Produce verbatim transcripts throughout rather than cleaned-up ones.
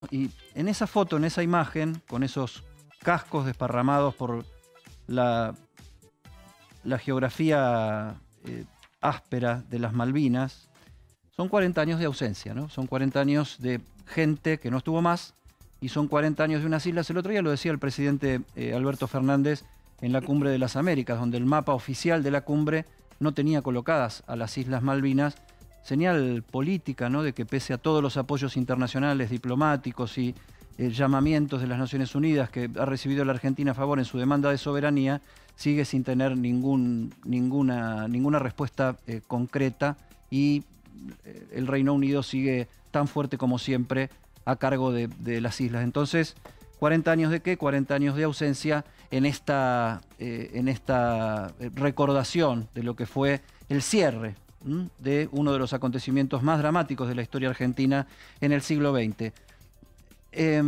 Y en esa foto, en esa imagen, con esos cascos desparramados por la, la geografía eh, áspera de las Malvinas, son cuarenta años de ausencia, ¿no? Son cuarenta años de gente que no estuvo más y son cuarenta años de unas islas. El otro día lo decía el presidente eh, Alberto Fernández en la Cumbre de las Américas, donde el mapa oficial de la cumbre no tenía colocadas a las Islas Malvinas. Señal política, ¿no?, de que pese a todos los apoyos internacionales, diplomáticos y eh, llamamientos de las Naciones Unidas que ha recibido la Argentina a favor en su demanda de soberanía, sigue sin tener ningún, ninguna, ninguna respuesta eh, concreta y eh, el Reino Unido sigue tan fuerte como siempre a cargo de, de las islas. Entonces, ¿cuarenta años de qué? cuarenta años de ausencia en esta, eh, en esta recordación de lo que fue el cierre de uno de los acontecimientos más dramáticos de la historia argentina en el siglo veinte. Eh,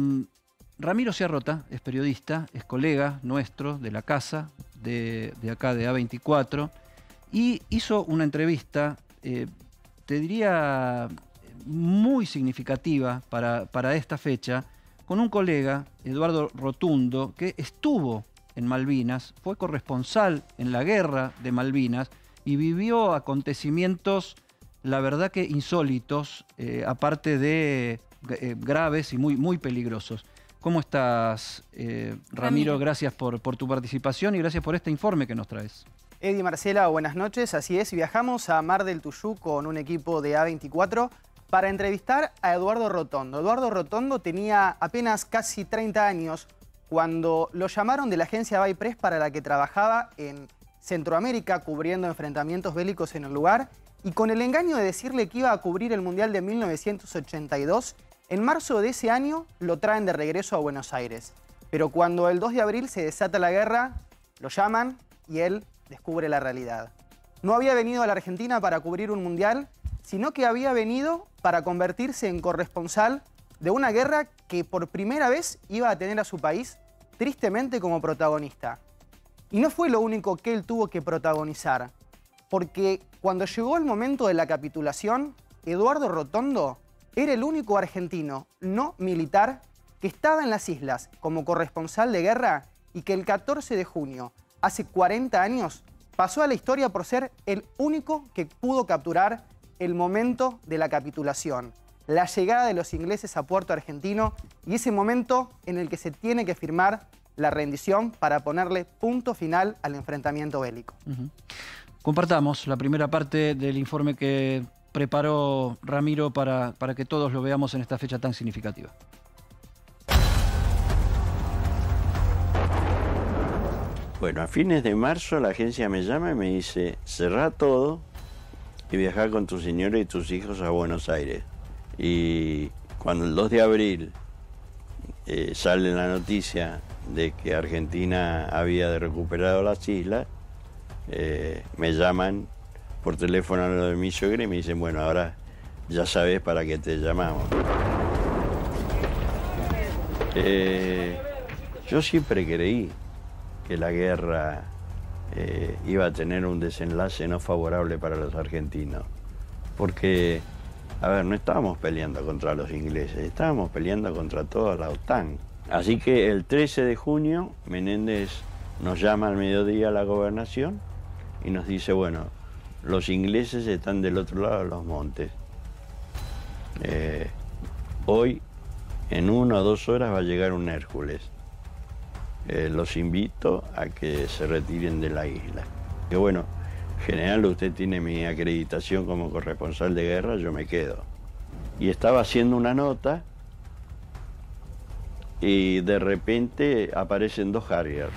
Ramiro Ciarrota es periodista, es colega nuestro de la casa, de, de acá de A veinticuatro, y hizo una entrevista, eh, te diría, muy significativa para, para esta fecha, con un colega, Eduardo Rotundo, que estuvo en Malvinas, fue corresponsal en la guerra de Malvinas, y vivió acontecimientos, la verdad que insólitos, eh, aparte de eh, graves y muy, muy peligrosos. ¿Cómo estás, eh, Ramiro? Ramiro. Gracias por, por tu participación y gracias por este informe que nos traes. Eddie, Marcela, buenas noches. Así es, viajamos a Mar del Tuyú con un equipo de A veinticuatro para entrevistar a Eduardo Rotondo. Eduardo Rotondo tenía apenas casi treinta años cuando lo llamaron de la agencia Baypress para la que trabajaba en Centroamérica, cubriendo enfrentamientos bélicos en el lugar, y con el engaño de decirle que iba a cubrir el Mundial de mil novecientos ochenta y dos, en marzo de ese año lo traen de regreso a Buenos Aires. Pero cuando el dos de abril se desata la guerra, lo llaman y él descubre la realidad. No había venido a la Argentina para cubrir un Mundial, sino que había venido para convertirse en corresponsal de una guerra que por primera vez iba a tener a su país tristemente como protagonista. Y no fue lo único que él tuvo que protagonizar, porque cuando llegó el momento de la capitulación, Eduardo Rotondo era el único argentino no militar que estaba en las islas como corresponsal de guerra y que el catorce de junio, hace cuarenta años, pasó a la historia por ser el único que pudo capturar el momento de la capitulación, la llegada de los ingleses a Puerto Argentino y ese momento en el que se tiene que firmar la rendición para ponerle punto final al enfrentamiento bélico. Uh-huh. Compartamos la primera parte del informe que preparó Ramiro para, para que todos lo veamos en esta fecha tan significativa. Bueno, a fines de marzo la agencia me llama y me dice: cerrá todo y viajá con tu señora y tus hijos a Buenos Aires. Y cuando el dos de abril eh, sale la noticia de que Argentina había recuperado las islas, eh, me llaman por teléfono a lo de mi suegra y me dicen: bueno, ahora ya sabes para qué te llamamos. Eh, yo siempre creí que la guerra eh, iba a tener un desenlace no favorable para los argentinos, porque, a ver, no estábamos peleando contra los ingleses, estábamos peleando contra toda la OTAN. Así que el trece de junio, Menéndez nos llama al mediodía a la gobernación y nos dice: bueno, los ingleses están del otro lado de los montes. Eh, hoy, en una o dos horas, va a llegar un Hércules. Eh, los invito a que se retiren de la isla. Y bueno, general, usted tiene mi acreditación como corresponsal de guerra, yo me quedo. Y estaba haciendo una nota y de repente aparecen dos Harrier.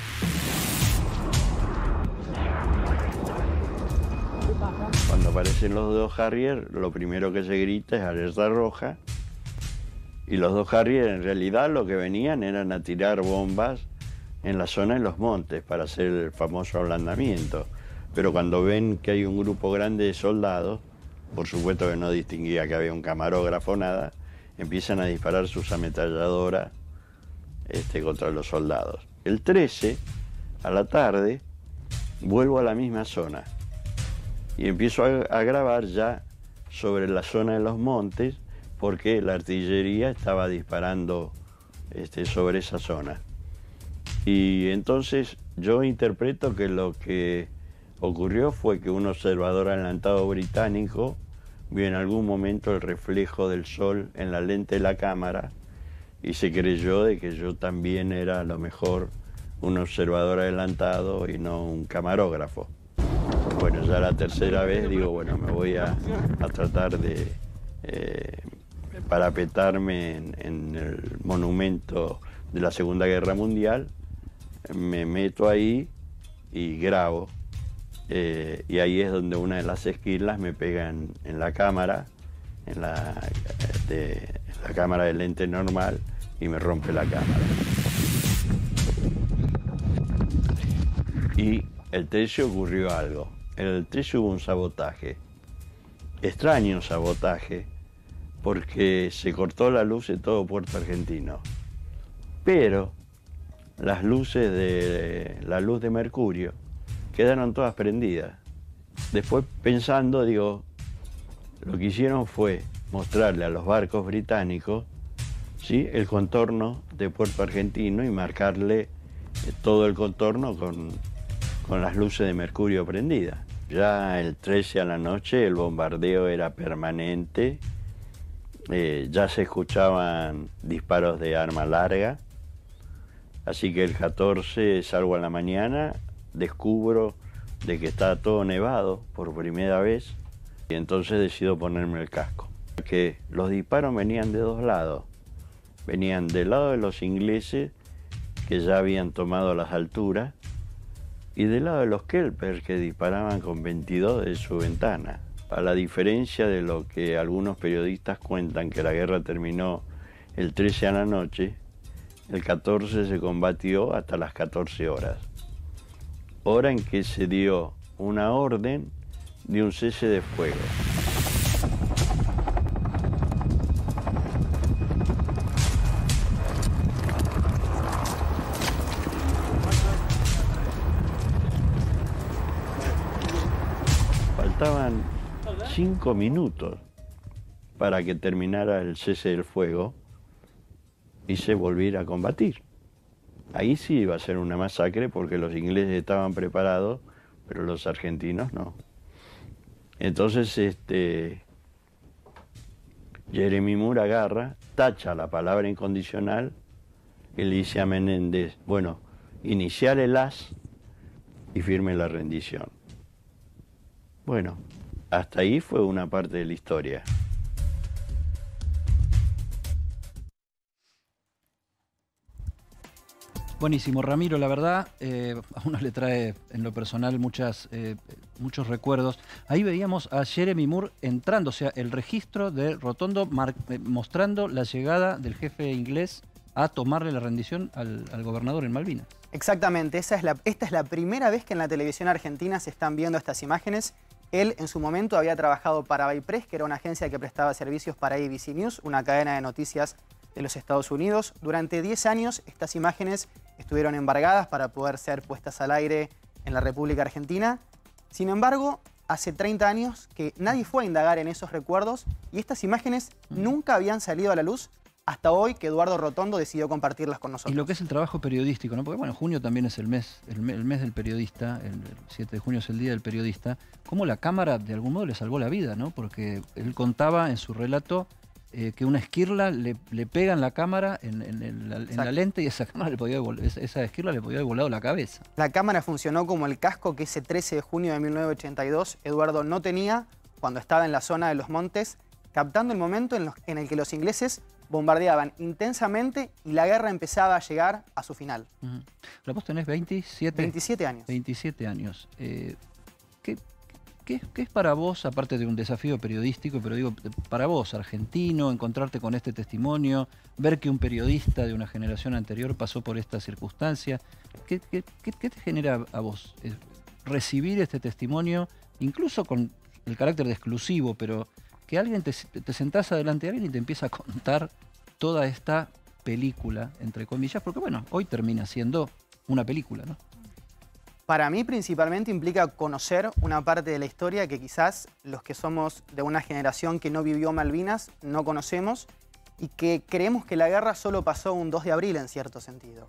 Cuando aparecen los dos Harrier, lo primero que se grita es alerta roja. Y los dos Harrier en realidad lo que venían eran a tirar bombas en la zona de los montes para hacer el famoso ablandamiento. Pero cuando ven que hay un grupo grande de soldados, por supuesto que no distinguía que había un camarógrafo o nada, empiezan a disparar sus ametralladoras este, contra los soldados. El trece, a la tarde, vuelvo a la misma zona y empiezo a, a grabar ya sobre la zona de los montes porque la artillería estaba disparando este, sobre esa zona. Y entonces yo interpreto que lo que ocurrió fue que un observador adelantado británico vio en algún momento el reflejo del sol en la lente de la cámara y se creyó de que yo también era a lo mejor un observador adelantado y no un camarógrafo. Bueno, ya la tercera vez digo, bueno, me voy a, a tratar de eh, parapetarme en, en el monumento de la Segunda Guerra Mundial, me meto ahí y grabo. Eh, y ahí es donde una de las esquirlas me pega en, en la cámara, en la, de, en la cámara de lente normal, y me rompe la cámara. Y el trece ocurrió algo. En el trece hubo un sabotaje, extraño sabotaje, porque se cortó la luz de todo Puerto Argentino. Pero las luces de la luz de mercurio quedaron todas prendidas. Después pensando, digo, lo que hicieron fue mostrarle a los barcos británicos, ¿sí?, el contorno de Puerto Argentino y marcarle eh, todo el contorno con, con las luces de mercurio prendidas. Ya el trece a la noche el bombardeo era permanente, eh, ya se escuchaban disparos de arma larga, así que el catorce salgo a la mañana, descubro de que estaba todo nevado por primera vez y entonces decido ponerme el casco. Porque los disparos venían de dos lados. Venían del lado de los ingleses, que ya habían tomado las alturas, y del lado de los kelpers, que disparaban con veintidós de su ventana. A la diferencia de lo que algunos periodistas cuentan, que la guerra terminó el trece a la noche, el catorce se combatió hasta las catorce horas. Hora en que se dio una orden de un cese de fuego. Faltaban cinco minutos para que terminara el cese del fuego y se volviera a combatir. Ahí sí iba a ser una masacre porque los ingleses estaban preparados, pero los argentinos no. Entonces, este, Jeremy Moore agarra, tacha la palabra incondicional y le dice a Menéndez, bueno, iniciar el as y firme la rendición. Bueno, hasta ahí fue una parte de la historia. Buenísimo, Ramiro, la verdad, eh, a uno le trae en lo personal muchas, eh, muchos recuerdos. Ahí veíamos a Jeremy Moore entrando, o sea, el registro de Rotondo eh, mostrando la llegada del jefe inglés a tomarle la rendición al, al gobernador en Malvinas. Exactamente, esa es la, esta es la primera vez que en la televisión argentina se están viendo estas imágenes. Él en su momento había trabajado para Baypress, que era una agencia que prestaba servicios para A B C News, una cadena de noticias de los Estados Unidos. Durante diez años estas imágenes estuvieron embargadas para poder ser puestas al aire en la República Argentina. Sin embargo, hace treinta años que nadie fue a indagar en esos recuerdos y estas imágenes nunca habían salido a la luz hasta hoy que Eduardo Rotondo decidió compartirlas con nosotros. Y lo que es el trabajo periodístico, ¿no? Porque bueno, junio también es el mes, el mes, el mes del periodista, el, el siete de junio es el Día del Periodista, cómo la cámara de algún modo le salvó la vida, ¿no? Porque él contaba en su relato eh, que una esquirla le, le pega en la cámara, en, en, en, la, en la lente, y esa cámara le podía esa, esa esquirla le podía haber volado la cabeza. La cámara funcionó como el casco que ese trece de junio de mil novecientos ochenta y dos Eduardo no tenía cuando estaba en la zona de los montes, captando el momento en, los, en el que los ingleses bombardeaban intensamente y la guerra empezaba a llegar a su final. Uh-huh. Pero vos tenés veintisiete, veintisiete años. veintisiete años. Eh, ¿qué, qué, ¿Qué es para vos, aparte de un desafío periodístico, pero digo, para vos, argentino, encontrarte con este testimonio, ver que un periodista de una generación anterior pasó por esta circunstancia? ¿Qué, qué, qué, qué te genera a vos eh, recibir este testimonio, incluso con el carácter de exclusivo, pero que alguien te, te sentás adelante de alguien y te empieza a contar toda esta película, entre comillas, porque bueno, hoy termina siendo una película, ¿no? Para mí principalmente implica conocer una parte de la historia que quizás los que somos de una generación que no vivió Malvinas no conocemos y que creemos que la guerra solo pasó un dos de abril en cierto sentido.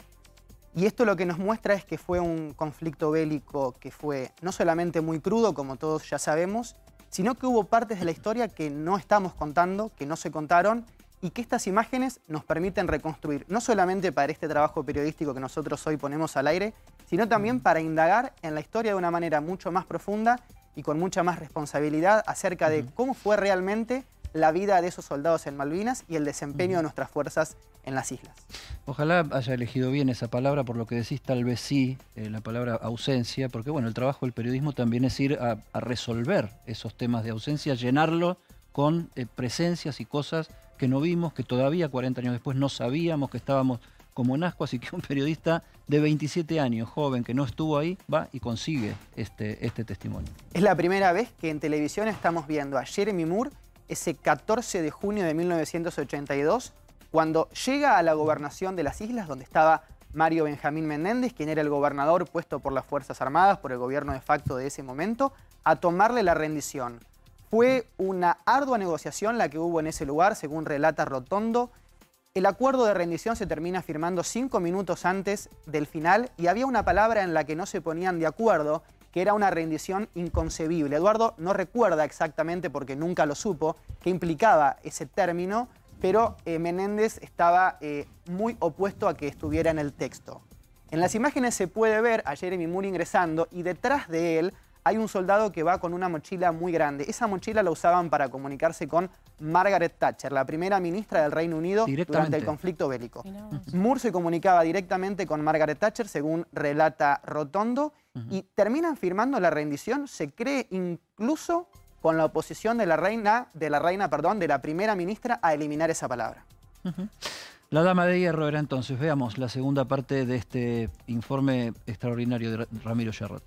Y esto lo que nos muestra es que fue un conflicto bélico que fue no solamente muy crudo, como todos ya sabemos, sino que hubo partes de la historia que no estamos contando, que no se contaron, y que estas imágenes nos permiten reconstruir, no solamente para este trabajo periodístico que nosotros hoy ponemos al aire, sino también para indagar en la historia de una manera mucho más profunda y con mucha más responsabilidad acerca de cómo fue realmente la vida de esos soldados en Malvinas y el desempeño de nuestras fuerzas en las islas. Ojalá haya elegido bien esa palabra, por lo que decís tal vez sí, eh, la palabra ausencia, porque bueno, el trabajo del periodismo también es ir a, a resolver esos temas de ausencia, llenarlo con eh, presencias y cosas que no vimos, que todavía cuarenta años después no sabíamos, que estábamos como en asco, así que un periodista de veintisiete años, joven, que no estuvo ahí, va y consigue este, este testimonio. Es la primera vez que en televisión estamos viendo a Jeremy Moore ese catorce de junio de mil novecientos ochenta y dos, cuando llega a la gobernación de las islas, donde estaba Mario Benjamín Menéndez, quien era el gobernador puesto por las Fuerzas Armadas, por el gobierno de facto de ese momento, a tomarle la rendición. Fue una ardua negociación la que hubo en ese lugar, según relata Rotondo. El acuerdo de rendición se termina firmando cinco minutos antes del final y había una palabra en la que no se ponían de acuerdo, que era una rendición inconcebible. Eduardo no recuerda exactamente, porque nunca lo supo, qué implicaba ese término, pero eh, Menéndez estaba eh, muy opuesto a que estuviera en el texto. En las imágenes se puede ver a Jeremy Moore ingresando y detrás de él hay un soldado que va con una mochila muy grande. Esa mochila la usaban para comunicarse con Margaret Thatcher, la primera ministra del Reino Unido durante el conflicto bélico. Moore se comunicaba directamente con Margaret Thatcher, según relata Rotondo, uh-huh. y terminan firmando la rendición, se cree incluso con la oposición de la reina, de la reina, perdón, de la primera ministra a eliminar esa palabra. Uh-huh. La dama de hierro era entonces. Veamos la segunda parte de este informe extraordinario de Ramiro Yarrota.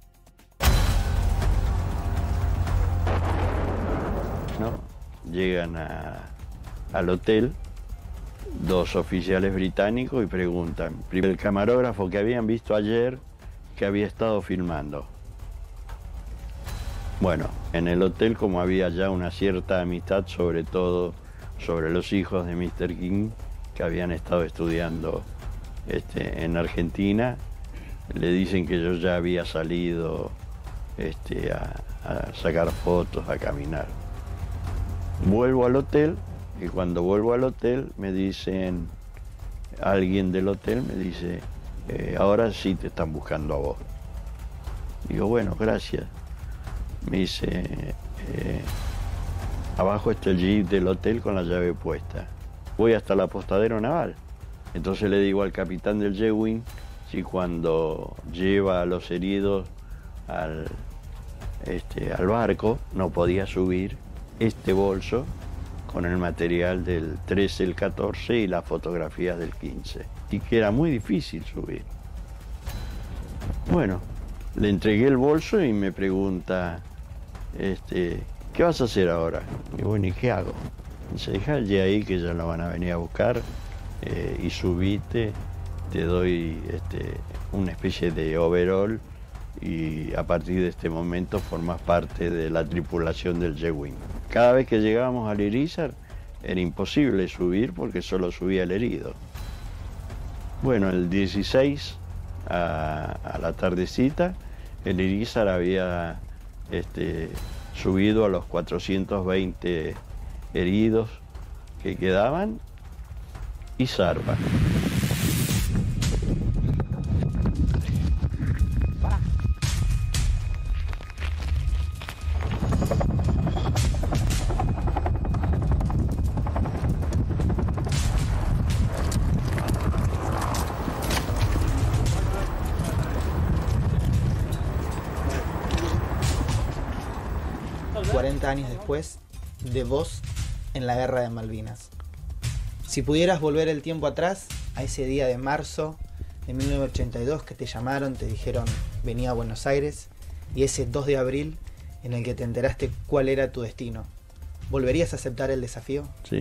¿No? Llegan a, al hotel dos oficiales británicos y preguntan, el camarógrafo que habían visto ayer, que había estado filmando. Bueno, en el hotel, como había ya una cierta amistad, sobre todo sobre los hijos de míster King, que habían estado estudiando este, en Argentina, le dicen que yo ya había salido este, a, a sacar fotos, a caminar. Vuelvo al hotel y cuando vuelvo al hotel me dicen, alguien del hotel me dice, eh, ahora sí te están buscando a vos. Digo, bueno, gracias. Me dice, eh, abajo está el jeep del hotel con la llave puesta. Voy hasta el apostadero naval. Entonces le digo al capitán del Jewin si cuando lleva a los heridos al, este, al barco no podía subir este bolso con el material del trece, el catorce y las fotografías del quince. Y que era muy difícil subir. Bueno, le entregué el bolso y me pregunta, este, ¿qué vas a hacer ahora? Y bueno, ¿y qué hago? Dice, dejale ahí que ya lo van a venir a buscar eh, y subite, te doy este, una especie de overall y a partir de este momento formas parte de la tripulación del Jewin. Cada vez que llegábamos al Irizar era imposible subir porque solo subía el herido. Bueno, el dieciséis a, a la tardecita el Irizar había este, subido a los cuatrocientos veinte heridos que quedaban y zarpa. cuarenta años después de vos en la guerra de Malvinas. Si pudieras volver el tiempo atrás, a ese día de marzo de mil novecientos ochenta y dos que te llamaron, te dijeron venía a Buenos Aires, y ese dos de abril en el que te enteraste cuál era tu destino, ¿volverías a aceptar el desafío? Sí.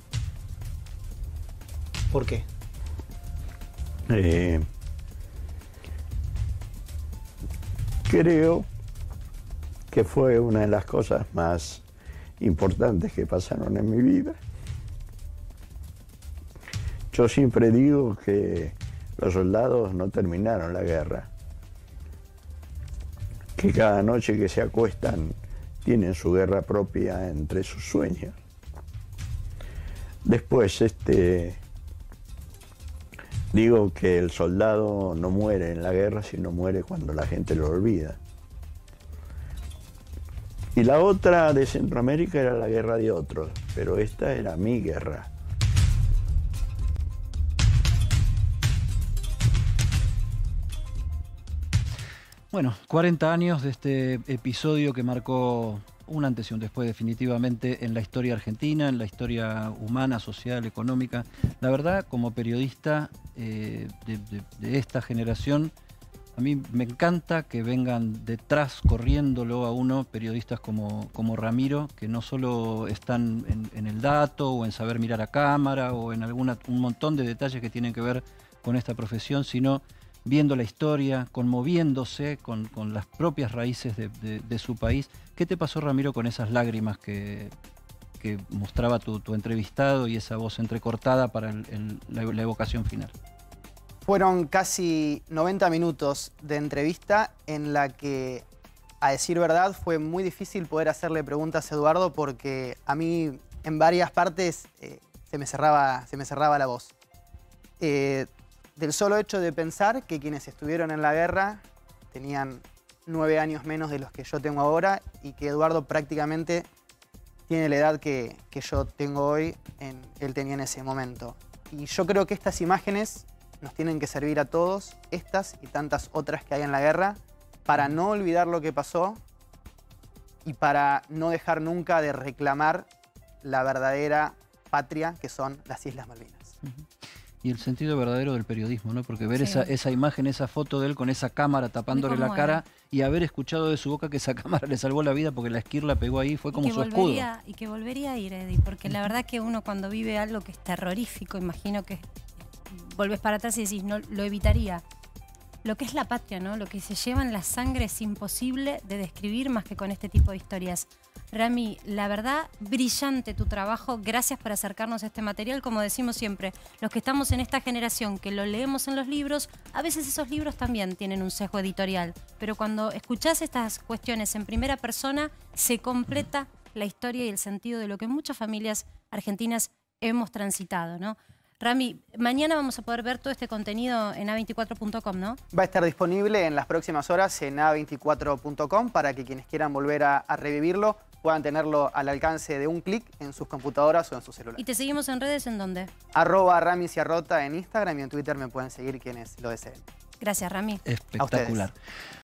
¿Por qué? Eh, creo que fue una de las cosas más importantes que pasaron en mi vida. Yo siempre digo que los soldados no terminaron la guerra, que cada noche que se acuestan tienen su guerra propia entre sus sueños. Después, este, digo que el soldado no muere en la guerra, sino muere cuando la gente lo olvida. Y la otra de Centroamérica era la guerra de otros, pero esta era mi guerra. Bueno, cuarenta años de este episodio que marcó un antes y un después definitivamente en la historia argentina, en la historia humana, social, económica. La verdad, como periodista eh, de, de, de esta generación, a mí me encanta que vengan detrás, corriéndolo a uno, periodistas como, como Ramiro, que no solo están en, en el dato o en saber mirar a cámara o en alguna, un montón de detalles que tienen que ver con esta profesión, sino viendo la historia, conmoviéndose con, con las propias raíces de, de, de su país. ¿Qué te pasó, Ramiro, con esas lágrimas que, que mostraba tu, tu entrevistado y esa voz entrecortada para el, el, la, la evocación final? Fueron casi noventa minutos de entrevista en la que, a decir verdad, fue muy difícil poder hacerle preguntas a Eduardo porque a mí en varias partes eh, se, me cerraba, se me cerraba la voz. Eh, del solo hecho de pensar que quienes estuvieron en la guerra tenían nueve años menos de los que yo tengo ahora y que Eduardo prácticamente tiene la edad que, que yo tengo hoy, en, él tenía en ese momento. Y yo creo que estas imágenes nos tienen que servir a todos, estas y tantas otras que hay en la guerra, para no olvidar lo que pasó y para no dejar nunca de reclamar la verdadera patria que son las Islas Malvinas. Uh-huh. Y el sentido verdadero del periodismo, ¿no? Porque ver Sí. esa, esa imagen, esa foto de él con esa cámara tapándole la cara y haber escuchado de su boca que esa cámara le salvó la vida porque la esquirla pegó ahí, fue como y que su escudo. volvería, y que volvería a ir, Eddie, porque la verdad que uno cuando vive algo que es terrorífico, imagino que volvés para atrás y decís, no, lo evitaría. Lo que es la patria, ¿no? Lo que se lleva en la sangre es imposible de describir más que con este tipo de historias. Rami, la verdad, brillante tu trabajo. Gracias por acercarnos a este material. Como decimos siempre, los que estamos en esta generación, que lo leemos en los libros, a veces esos libros también tienen un sesgo editorial. Pero cuando escuchás estas cuestiones en primera persona, se completa la historia y el sentido de lo que muchas familias argentinas hemos transitado, ¿no? Rami, mañana vamos a poder ver todo este contenido en A veinticuatro punto com, ¿no? Va a estar disponible en las próximas horas en A veinticuatro punto com para que quienes quieran volver a, a revivirlo puedan tenerlo al alcance de un clic en sus computadoras o en sus celulares. ¿Y te seguimos en redes en dónde? Arroba Rami Ciarrota en Instagram y en Twitter me pueden seguir quienes lo deseen. Gracias, Rami. Espectacular.